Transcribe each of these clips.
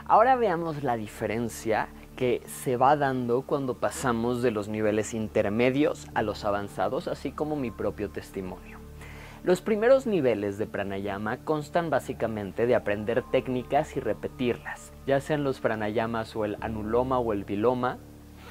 Ahora veamos la diferencia que se va dando cuando pasamos de los niveles intermedios a los avanzados, así como mi propio testimonio. Los primeros niveles de pranayama constan básicamente de aprender técnicas y repetirlas, ya sean los pranayamas o el anuloma o el viloma,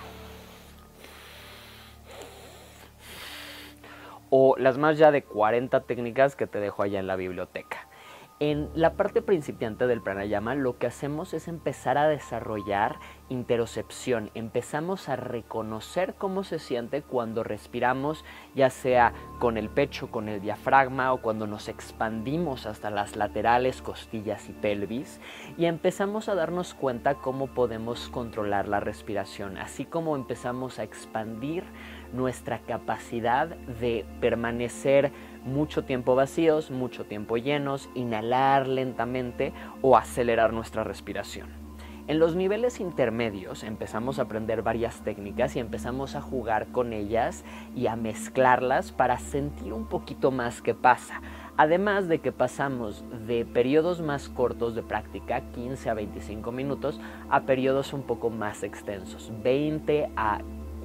o las más ya de 40 técnicas que te dejo allá en la biblioteca. En la parte principiante del pranayama lo que hacemos es empezar a desarrollar interocepción. Empezamos a reconocer cómo se siente cuando respiramos, ya sea con el pecho, con el diafragma, o cuando nos expandimos hasta las laterales, costillas y pelvis, y empezamos a darnos cuenta cómo podemos controlar la respiración, así como empezamos a expandir nuestra capacidad de permanecer mucho tiempo vacíos, mucho tiempo llenos, inhalar lentamente o acelerar nuestra respiración. En los niveles intermedios empezamos a aprender varias técnicas y empezamos a jugar con ellas y a mezclarlas para sentir un poquito más qué pasa. Además de que pasamos de periodos más cortos de práctica, 15 a 25 minutos, a periodos un poco más extensos, 20 a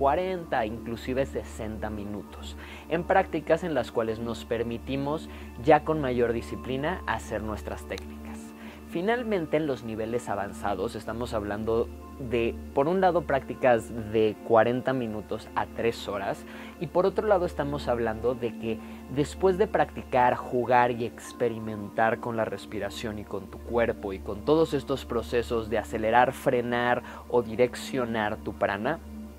40, inclusive 60 minutos, en prácticas en las cuales nos permitimos ya con mayor disciplina hacer nuestras técnicas. Finalmente, en los niveles avanzados estamos hablando de, por un lado, prácticas de 40 minutos a 3 horas, y por otro lado estamos hablando de que después de practicar, jugar y experimentar con la respiración y con tu cuerpo y con todos estos procesos de acelerar, frenar o direccionar tu prana,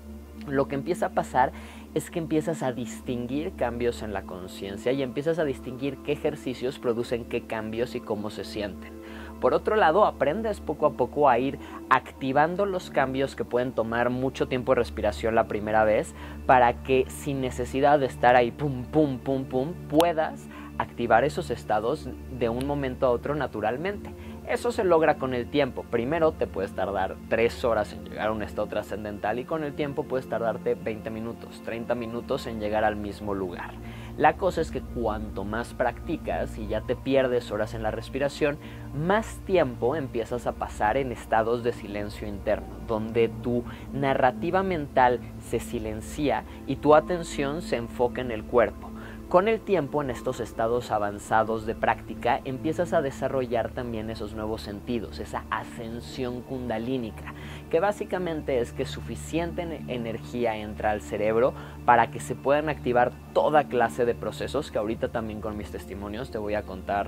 lo que empieza a pasar es que empiezas a distinguir cambios en la conciencia y empiezas a distinguir qué ejercicios producen qué cambios y cómo se sienten. Por otro lado, aprendes poco a poco a ir activando los cambios que pueden tomar mucho tiempo de respiración la primera vez, para que sin necesidad de estar ahí pum, pum, pum, pum, puedas activar esos estados de un momento a otro naturalmente. Eso se logra con el tiempo. Primero te puedes tardar 3 horas en llegar a un estado trascendental, y con el tiempo puedes tardarte 20 minutos, 30 minutos en llegar al mismo lugar. La cosa es que cuanto más practicas y ya te pierdes horas en la respiración, más tiempo empiezas a pasar en estados de silencio interno, donde tu narrativa mental se silencia y tu atención se enfoca en el cuerpo. Con el tiempo, en estos estados avanzados de práctica, empiezas a desarrollar también esos nuevos sentidos, esa ascensión kundalínica, que básicamente es que suficiente energía entra al cerebro para que se puedan activar toda clase de procesos que ahorita también con mis testimonios te voy a contar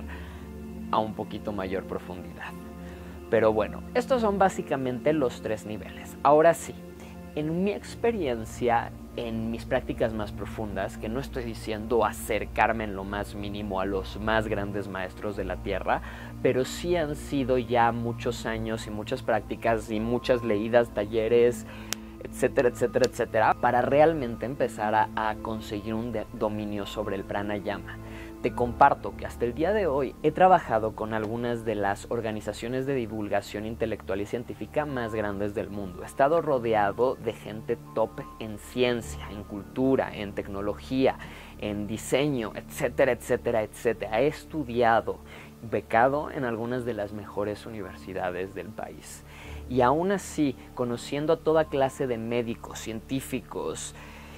a un poquito mayor profundidad. Pero bueno, estos son básicamente los 3 niveles. Ahora sí, en mi experiencia, en mis prácticas más profundas, que no estoy diciendo acercarme en lo más mínimo a los más grandes maestros de la tierra, pero sí han sido ya muchos años y muchas prácticas y muchas leídas, talleres, etcétera, etcétera, etcétera, para realmente empezar a conseguir un dominio sobre el pranayama. Te comparto que hasta el día de hoy he trabajado con algunas de las organizaciones de divulgación intelectual y científica más grandes del mundo. He estado rodeado de gente top en ciencia, en cultura, en tecnología, en diseño, etcétera, etcétera, etcétera. He estudiado, becado en algunas de las mejores universidades del país. Y aún así, conociendo a toda clase de médicos, científicos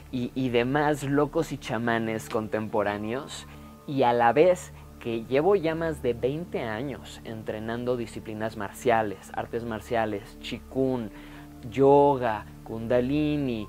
y demás locos y chamanes contemporáneos, y a la vez que llevo ya más de 20 años entrenando disciplinas marciales, artes marciales, Qigong, yoga, kundalini,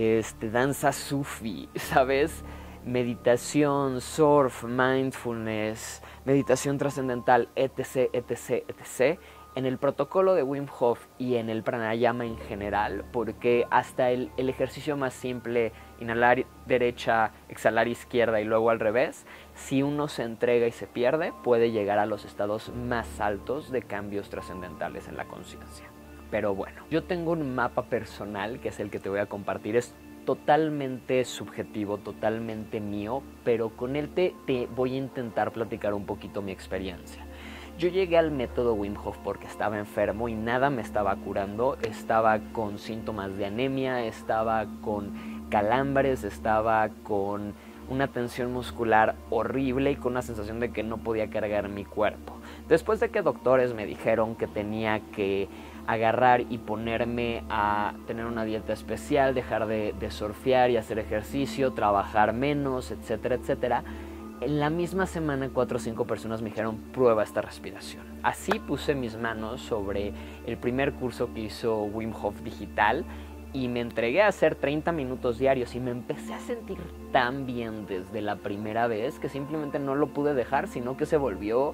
danza sufi, ¿sabes? Meditación, surf, mindfulness, meditación trascendental, etc, etc, etc. En el protocolo de Wim Hof y en el pranayama en general, porque hasta el ejercicio más simple, inhalar derecha, exhalar izquierda y luego al revés, si uno se entrega y se pierde, puede llegar a los estados más altos de cambios trascendentales en la conciencia. Pero bueno, yo tengo un mapa personal que es el que te voy a compartir. Es totalmente subjetivo, totalmente mío, pero con él te voy a intentar platicar un poquito mi experiencia. Yo llegué al método Wim Hof porque estaba enfermo y nada me estaba curando. Estaba con síntomas de anemia, estaba con calambres, estaba con una tensión muscular horrible y con una sensación de que no podía cargar mi cuerpo. Después de que doctores me dijeron que tenía que agarrar y ponerme a tener una dieta especial, dejar de surfear y hacer ejercicio, trabajar menos, etcétera, etcétera, en la misma semana 4 o 5 personas me dijeron, prueba esta respiración. Así puse mis manos sobre el primer curso que hizo Wim Hof Digital y me entregué a hacer 30 minutos diarios y me empecé a sentir tan bien desde la primera vez que simplemente no lo pude dejar, sino que se volvió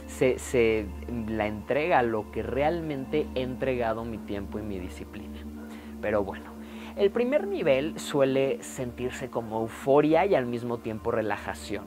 la entrega a lo que realmente he entregado mi tiempo y mi disciplina. Pero bueno, el primer nivel suele sentirse como euforia y al mismo tiempo relajación.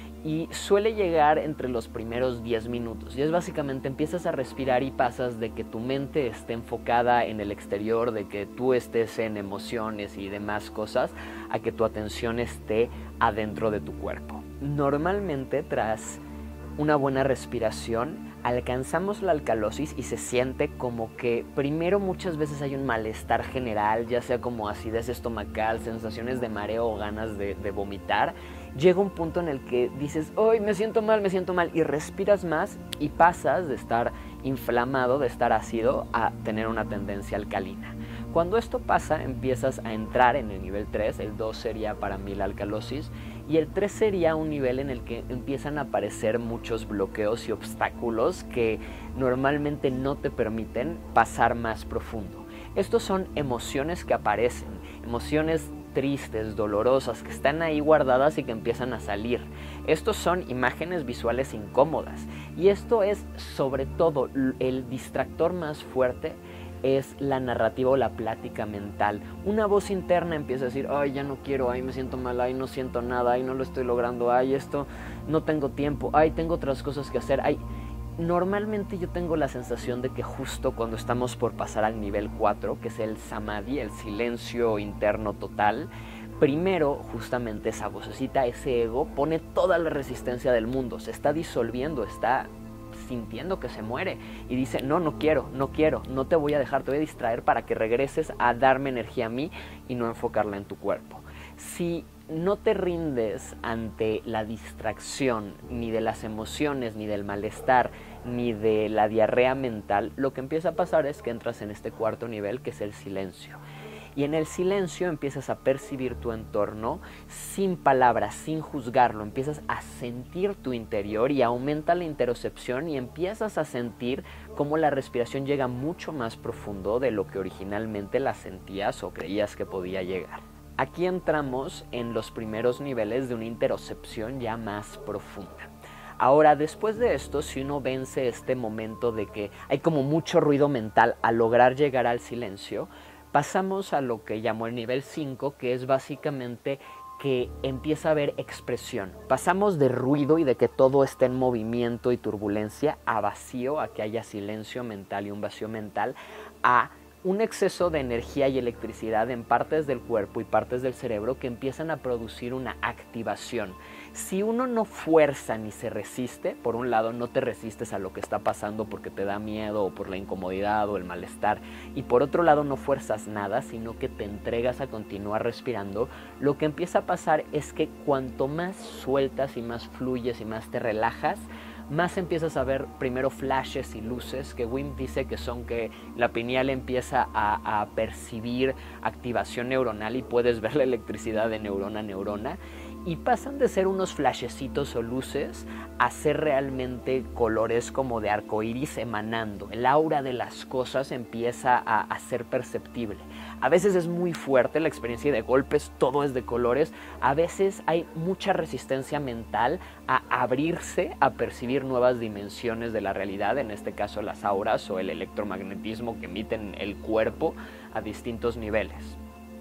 Y suele llegar entre los primeros 10 minutos. Y es básicamente empiezas a respirar y pasas de que tu mente esté enfocada en el exterior, de que tú estés en emociones y demás cosas, a que tu atención esté adentro de tu cuerpo. Normalmente tras una buena respiración alcanzamos la alcalosis y se siente como que primero muchas veces hay un malestar general, ya sea como acidez estomacal, sensaciones de mareo o ganas de vomitar. Llega un punto en el que dices, ¡ay, me siento mal! Y respiras más y pasas de estar inflamado, de estar ácido, a tener una tendencia alcalina. Cuando esto pasa, empiezas a entrar en el nivel 3, el 2 sería para mí la alcalosis, y el 3 sería un nivel en el que empiezan a aparecer muchos bloqueos y obstáculos que normalmente no te permiten pasar más profundo. Estos son emociones que aparecen, emociones tristes, dolorosas, que están ahí guardadas y que empiezan a salir. Estos son imágenes visuales incómodas y esto es sobre todo el distractor más fuerte. Es la narrativa o la plática mental. Una voz interna empieza a decir, ay, ya no quiero, ay, me siento mal, ay, no siento nada, ay, no lo estoy logrando, ay, esto, no tengo tiempo, ay, tengo otras cosas que hacer, ay. Normalmente yo tengo la sensación de que justo cuando estamos por pasar al nivel 4, que es el samadhi, el silencio interno total, primero justamente esa vocecita, ese ego, pone toda la resistencia del mundo, se está disolviendo, está sintiendo que se muere y dice, no quiero, no te voy a dejar, te voy a distraer para que regreses a darme energía a mí y no enfocarla en tu cuerpo. Si no te rindes ante la distracción, ni de las emociones, ni del malestar, ni de la diarrea mental, lo que empieza a pasar es que entras en este cuarto nivel, que es el silencio. Y en el silencio empiezas a percibir tu entorno sin palabras, sin juzgarlo. Empiezas a sentir tu interior y aumenta la interocepción y empiezas a sentir cómo la respiración llega mucho más profundo de lo que originalmente la sentías o creías que podía llegar. Aquí entramos en los primeros niveles de una interocepción ya más profunda. Ahora, después de esto, si uno vence este momento de que hay como mucho ruido mental al lograr llegar al silencio, pasamos a lo que llamo el nivel 5, que es básicamente que empieza a haber expresión. Pasamos de ruido y de que todo esté en movimiento y turbulencia a vacío, a que haya silencio mental y un vacío mental, a un exceso de energía y electricidad en partes del cuerpo y partes del cerebro que empiezan a producir una activación. Si uno no fuerza ni se resiste, por un lado no te resistes a lo que está pasando porque te da miedo o por la incomodidad o el malestar, y por otro lado no fuerzas nada, sino que te entregas a continuar respirando, lo que empieza a pasar es que cuanto más sueltas y más fluyes y más te relajas, más empiezas a ver primero flashes y luces que Wim dice que son que la pineal empieza a percibir activación neuronal y puedes ver la electricidad de neurona a neurona, y pasan de ser unos flashecitos o luces a ser realmente colores como de arcoíris emanando. El aura de las cosas empieza a ser perceptible. A veces es muy fuerte la experiencia de golpes, todo es de colores. A veces hay mucha resistencia mental a abrirse, a percibir nuevas dimensiones de la realidad, en este caso las auras o el electromagnetismo que emiten el cuerpo a distintos niveles.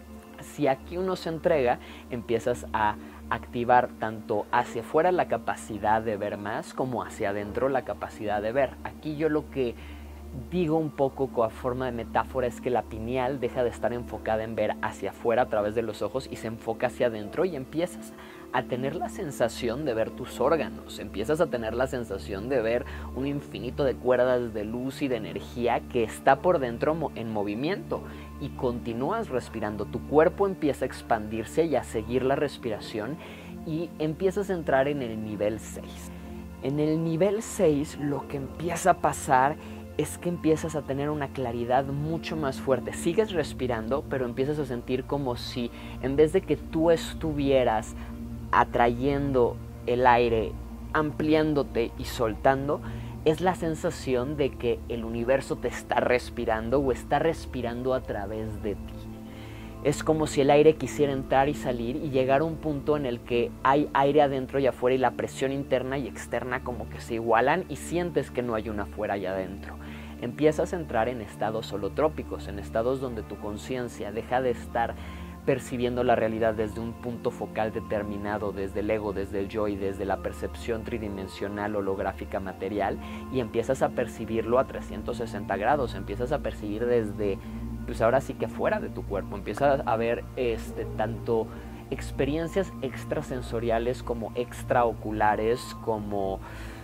Si aquí uno se entrega, empiezas a activar tanto hacia afuera la capacidad de ver más como hacia adentro la capacidad de ver. Aquí yo lo que digo un poco con forma de metáfora es que la pineal deja de estar enfocada en ver hacia afuera a través de los ojos y se enfoca hacia adentro y empiezas a tener la sensación de ver tus órganos, empiezas a tener la sensación de ver un infinito de cuerdas de luz y de energía que está por dentro en movimiento y continúas respirando, tu cuerpo empieza a expandirse y a seguir la respiración y empiezas a entrar en el nivel 6. En el nivel 6 lo que empieza a pasar es que empiezas a tener una claridad mucho más fuerte. Sigues respirando, pero empiezas a sentir como si en vez de que tú estuvieras atrayendo el aire, ampliándote y soltando, es la sensación de que el universo te está respirando o está respirando a través de ti. Es como si el aire quisiera entrar y salir y llegar a un punto en el que hay aire adentro y afuera y la presión interna y externa como que se igualan y sientes que no hay una afuera y adentro. Empiezas a entrar en estados holotrópicos, en estados donde tu conciencia deja de estar percibiendo la realidad desde un punto focal determinado, desde el ego, desde el yo y desde la percepción tridimensional, holográfica, material, y empiezas a percibirlo a 360 grados, empiezas a percibir desde, pues ahora sí que fuera de tu cuerpo, empiezas a ver tanto experiencias extrasensoriales como extraoculares, como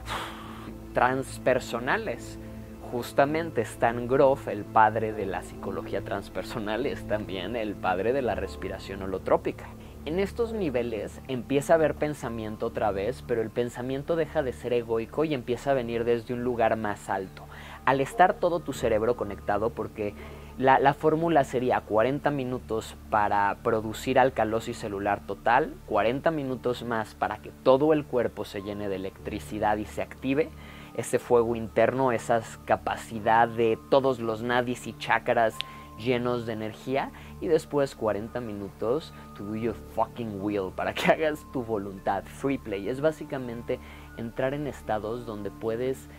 transpersonales. Justamente Stan Grof, el padre de la psicología transpersonal, es también el padre de la respiración holotrópica. En estos niveles empieza a haber pensamiento otra vez, pero el pensamiento deja de ser egoico y empieza a venir desde un lugar más alto. Al estar todo tu cerebro conectado, porque la fórmula sería 40 minutos para producir alcalosis celular total, 40 minutos más para que todo el cuerpo se llene de electricidad y se active, ese fuego interno, esa capacidad de todos los nadis y chakras llenos de energía, y después 40 minutos to do your fucking will, para que hagas tu voluntad. Free play es básicamente entrar en estados donde puedes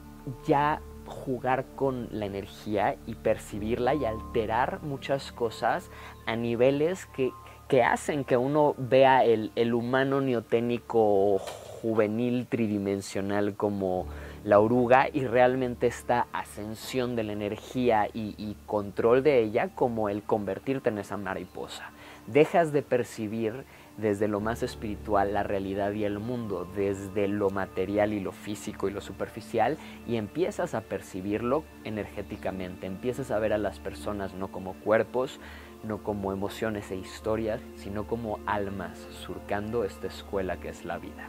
ya jugar con la energía y percibirla y alterar muchas cosas a niveles que hacen que uno vea el humano neoténico juvenil tridimensional como la oruga, y realmente esta ascensión de la energía y control de ella como el convertirte en esa mariposa. Dejas de percibir desde lo más espiritual la realidad y el mundo, desde lo material y lo físico y lo superficial, y empiezas a percibirlo energéticamente, empiezas a ver a las personas no como cuerpos, no como emociones e historias, sino como almas surcando esta escuela que es la vida.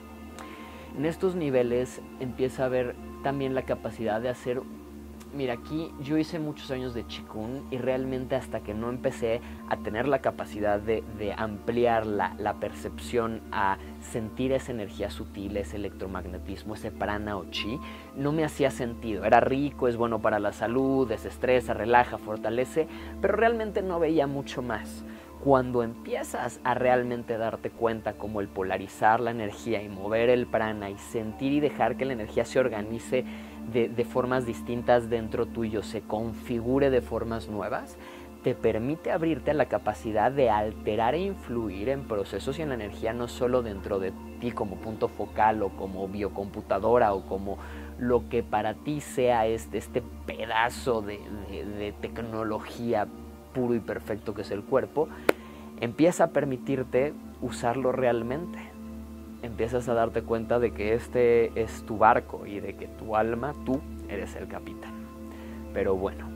En estos niveles empieza a haber también la capacidad de hacer... Mira, aquí yo hice muchos años de Qigong y realmente hasta que no empecé a tener la capacidad de ampliar la percepción, a sentir esa energía sutil, ese electromagnetismo, ese prana o chi, no me hacía sentido. Era rico, es bueno para la salud, desestresa, relaja, fortalece, pero realmente no veía mucho más. Cuando empiezas a realmente darte cuenta como el polarizar la energía y mover el prana y sentir y dejar que la energía se organice de formas distintas dentro tuyo, se configure de formas nuevas, te permite abrirte a la capacidad de alterar e influir en procesos y en la energía, no solo dentro de ti como punto focal o como biocomputadora o como lo que para ti sea este pedazo de tecnología puro y perfecto que es el cuerpo. Empieza a permitirte usarlo realmente. Empiezas a darte cuenta de que este es tu barco y de que tu alma, tú, eres el capitán. Pero bueno,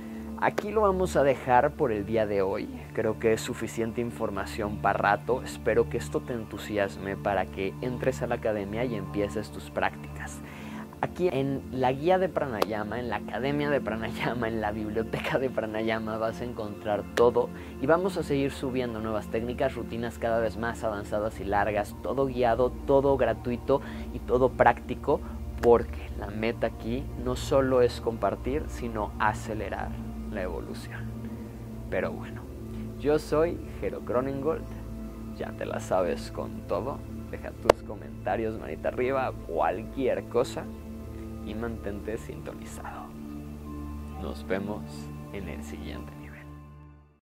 aquí lo vamos a dejar por el día de hoy. Creo que es suficiente información para rato. Espero que esto te entusiasme para que entres a la academia y empieces tus prácticas. Aquí en la guía de Pranayama, en la academia de Pranayama, en la biblioteca de Pranayama vas a encontrar todo, y vamos a seguir subiendo nuevas técnicas, rutinas cada vez más avanzadas y largas, todo guiado, todo gratuito y todo práctico, porque la meta aquí no solo es compartir, sino acelerar la evolución. Pero bueno, yo soy Jero Cronengold, ya te la sabes con todo. Deja tus comentarios, manita arriba, cualquier cosa, y mantente sintonizado. Nos vemos en el siguiente.